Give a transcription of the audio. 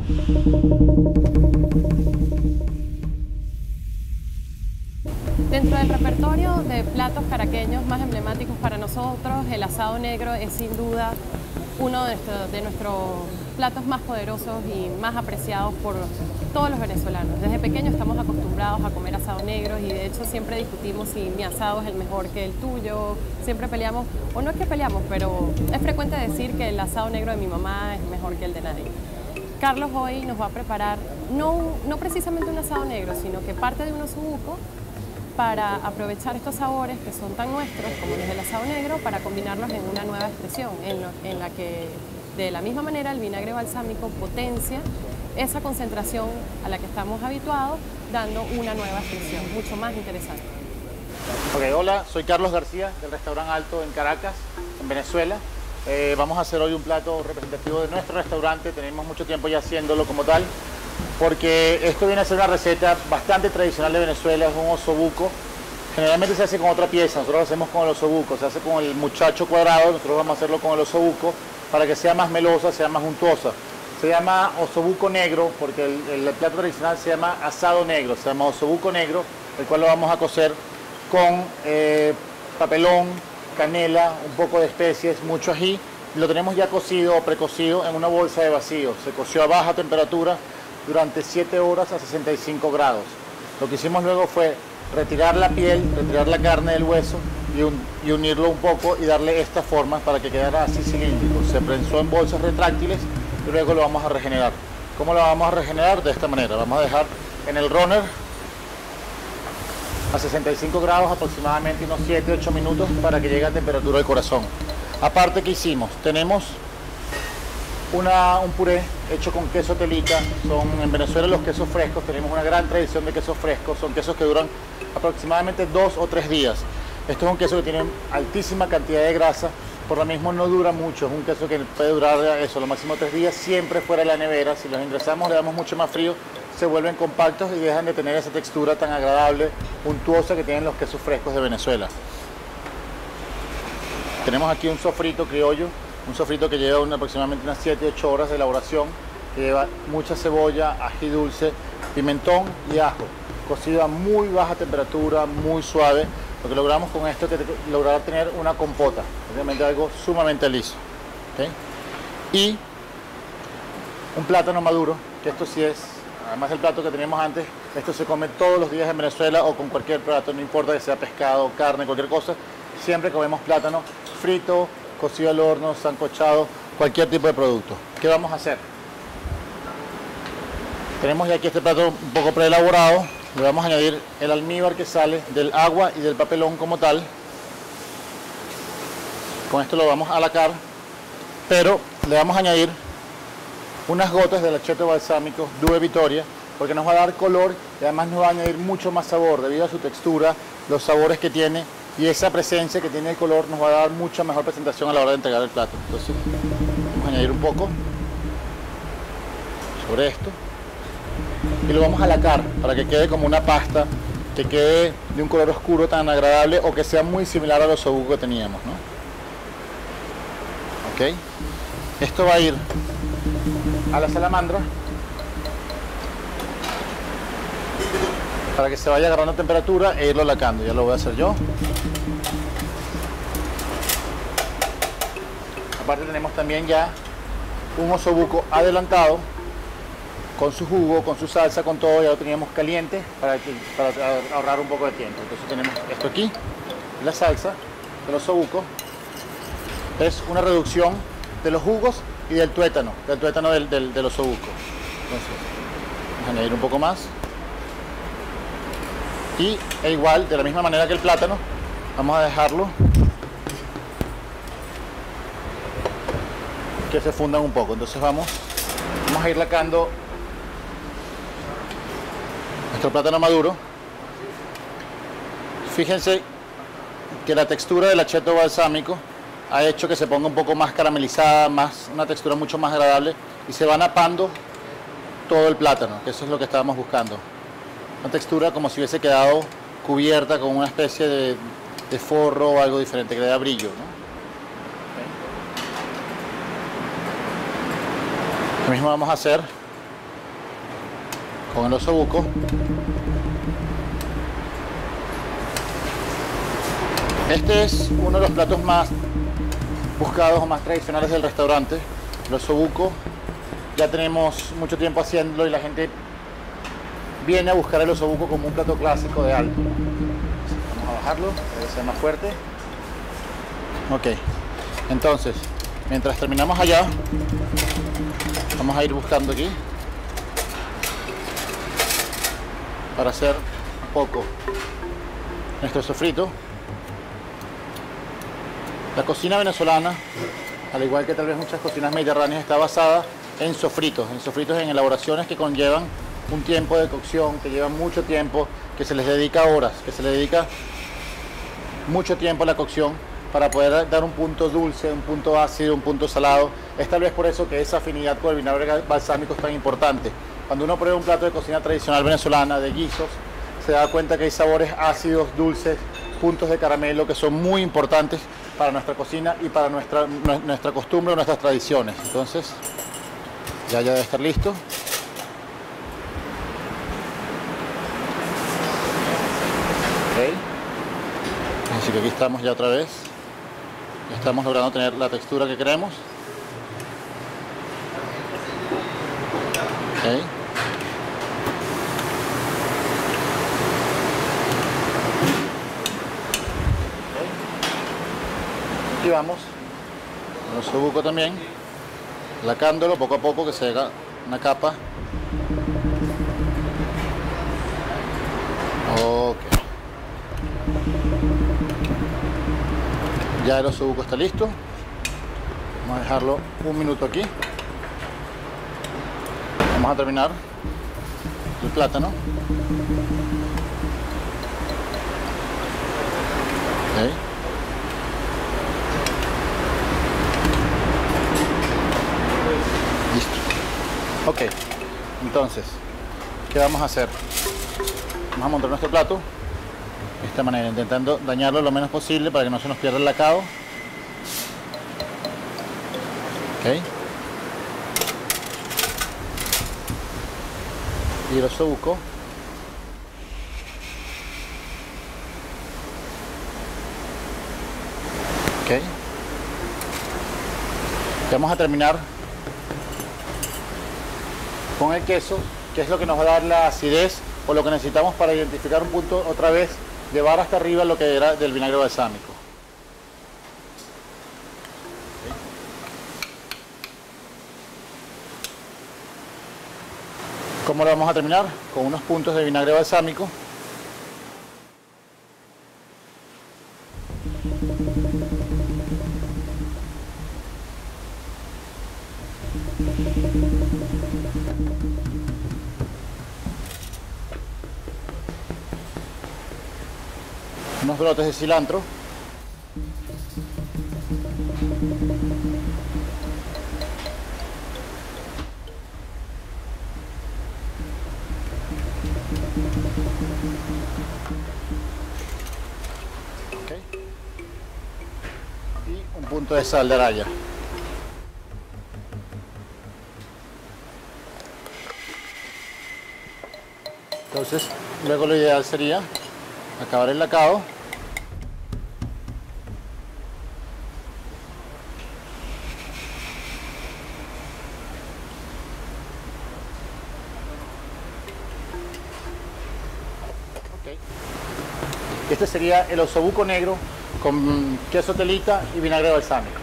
Dentro del repertorio de platos caraqueños más emblemáticos para nosotros, el asado negro es sin duda uno de nuestros platos más poderosos y más apreciados por todos los venezolanos. Desde pequeños estamos acostumbrados a comer asado negro y de hecho siempre discutimos si mi asado es el mejor que el tuyo, siempre peleamos, o no es que peleamos, pero es frecuente decir que el asado negro de mi mamá es mejor que el de nadie. Carlos hoy nos va a preparar no precisamente un asado negro, sino que parte de un osobuco para aprovechar estos sabores que son tan nuestros como los del asado negro para combinarlos en una nueva expresión en la que de la misma manera el vinagre balsámico potencia esa concentración a la que estamos habituados, dando una nueva expresión mucho más interesante. Ok, hola, soy Carlos García del Restaurante Alto en Caracas, en Venezuela. Vamos a hacer hoy un plato representativo de nuestro restaurante, tenemos mucho tiempo ya haciéndolo como tal, porque esto viene a ser una receta bastante tradicional de Venezuela, es un osobuco. Generalmente se hace con otra pieza, nosotros lo hacemos con el osobuco, se hace con el muchacho cuadrado, nosotros vamos a hacerlo con el osobuco para que sea más melosa, sea más untuosa. Se llama osobuco negro porque el plato tradicional se llama asado negro, se llama osobuco negro, el cual lo vamos a cocer con papelón, canela, un poco de especies, mucho ají. Lo tenemos ya cocido o precocido en una bolsa de vacío. Se coció a baja temperatura durante 7 horas a 65 grados. Lo que hicimos luego fue retirar la piel, retirar la carne del hueso y unirlo un poco y darle esta forma para que quedara así cilíndrico. Se prensó en bolsas retráctiles y luego lo vamos a regenerar. ¿Cómo lo vamos a regenerar? De esta manera. Vamos a dejar en el runner a 65 grados aproximadamente unos 7-8 minutos para que llegue a temperatura del corazón. Aparte, ¿qué hicimos? Tenemos un puré hecho con queso telita. En Venezuela los quesos frescos, tenemos una gran tradición de quesos frescos, son quesos que duran aproximadamente 2 o 3 días. Esto es un queso que tiene altísima cantidad de grasa, por lo mismo no dura mucho, es un queso que puede durar eso, lo máximo 3 días, siempre fuera de la nevera. Si los ingresamos le damos mucho más frío, se vuelven compactos y dejan de tener esa textura tan agradable, untuosa que tienen los quesos frescos de Venezuela. Tenemos aquí un sofrito criollo, un sofrito que lleva aproximadamente unas 7-8 horas de elaboración, que lleva mucha cebolla, ají dulce, pimentón y ajo, cocido a muy baja temperatura, muy suave. Lo que logramos con esto es lograr tener una compota, obviamente algo sumamente liso. ¿Okay? Y un plátano maduro, que esto sí es, además del plato que teníamos antes, esto se come todos los días en Venezuela o con cualquier plato, no importa que sea pescado, carne, cualquier cosa, siempre comemos plátano frito, cocido al horno, sancochado, cualquier tipo de producto. ¿Qué vamos a hacer? Tenemos ya aquí este plato un poco preelaborado. Le vamos a añadir el almíbar que sale del agua y del papelón como tal. Con esto lo vamos a lacar, pero le vamos a añadir unas gotas del acheto balsámico Due Vittoria, porque nos va a dar color y además nos va a añadir mucho más sabor debido a su textura, los sabores que tiene y esa presencia que tiene el color nos va a dar mucha mejor presentación a la hora de entregar el plato. Entonces vamos a añadir un poco sobre esto y lo vamos a lacar para que quede como una pasta, que quede de un color oscuro tan agradable o que sea muy similar a los osobuco que teníamos, ¿no? Ok, esto va a ir a la salamandra para que se vaya agarrando temperatura e irlo lacando. Ya lo voy a hacer yo. Aparte tenemos también ya un osobuco adelantado con su jugo, con su salsa, con todo, ya lo teníamos caliente para ahorrar un poco de tiempo. Entonces tenemos esto aquí, la salsa del osobuco, es una reducción de los jugos y del tuétano del osobuco. Entonces vamos a añadir un poco más y igual, de la misma manera que el plátano, vamos a dejarlo que se fundan un poco. Entonces vamos a ir lacando nuestro plátano maduro. Fíjense que la textura del acheto balsámico ha hecho que se ponga un poco más caramelizada, una textura mucho más agradable y se va napando todo el plátano, que eso es lo que estábamos buscando. Una textura como si hubiese quedado cubierta con una especie de forro o algo diferente, que le da brillo, ¿no? Lo mismo vamos a hacer con el osobuco. Este es uno de los platos más buscados o más tradicionales del restaurante, el osobuco. Ya tenemos mucho tiempo haciéndolo y la gente viene a buscar el osobuco como un plato clásico de alto. Vamos a bajarlo para que sea más fuerte. Ok, entonces mientras terminamos allá, vamos a ir buscando aquí para hacer un poco nuestro sofrito. La cocina venezolana, al igual que tal vez muchas cocinas mediterráneas, está basada en sofritos en elaboraciones que conllevan un tiempo de cocción, que llevan mucho tiempo, que se les dedica horas, que se le dedica mucho tiempo a la cocción para poder dar un punto dulce, un punto ácido, un punto salado. Es tal vez por eso que esa afinidad con el vinagre balsámico es tan importante. Cuando uno prueba un plato de cocina tradicional venezolana, de guisos, se da cuenta que hay sabores ácidos, dulces, puntos de caramelo que son muy importantes para nuestra cocina y para nuestra costumbre o nuestras tradiciones. Entonces, ya debe estar listo. Ok. Así que aquí estamos ya otra vez. Estamos logrando tener la textura que queremos. Ok. Aquí vamos, el osobuco también, lacándolo poco a poco que se haga una capa. Ok. Ya el osobuco está listo. Vamos a dejarlo un minuto aquí. Vamos a terminar el plátano. Ok. Listo. Ok, entonces, ¿qué vamos a hacer? Vamos a montar nuestro plato de esta manera, intentando dañarlo lo menos posible para que no se nos pierda el lacado. Ok. Y el osobuco. Ok. Vamos a terminar con el queso, que es lo que nos va a dar la acidez o lo que necesitamos para identificar un punto, otra vez llevar hasta arriba lo que era del vinagre balsámico. ¿Cómo lo vamos a terminar? Con unos puntos de vinagre balsámico. Unos brotes de cilantro. Okay. Y un punto de sal de araya. Entonces, luego lo ideal sería acabar el lacado. Okay. Este sería el osobuco negro con queso telita y vinagre balsámico.